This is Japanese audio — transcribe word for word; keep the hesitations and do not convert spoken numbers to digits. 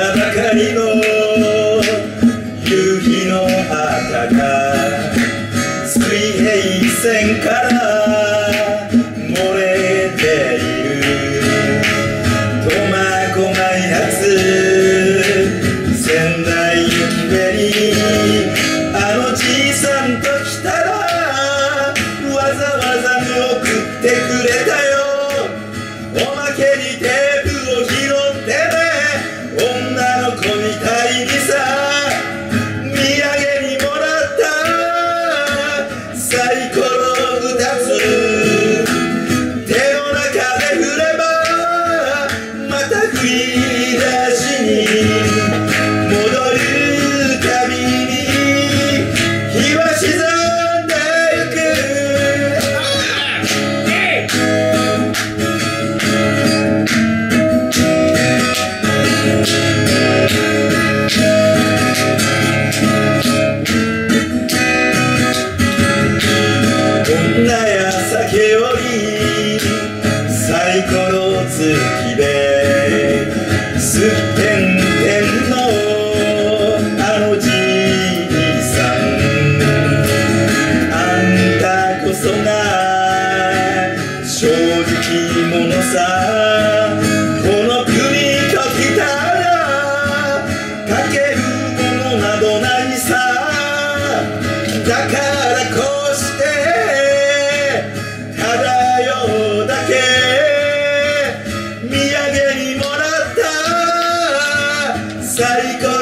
ばかりの夕日の赤が水平線から漏れている。苫小牧発仙台行きフェリー、あのじいさんと来たらわざわざ見送ってくれたよ。おまけにテープを拾ってね、女の子みたいにさ土産にもらったサイコロふたつ、手の中で振ればまた振り出しに戻るたびに日は沈んでゆく。女や酒よりサイコロ好きで、すってんてんのあのじいさん、あんたこそが正直者さ。この国ときたらかけるものなどないさ。だからこうしてただよだけ土産にもらったサイコロ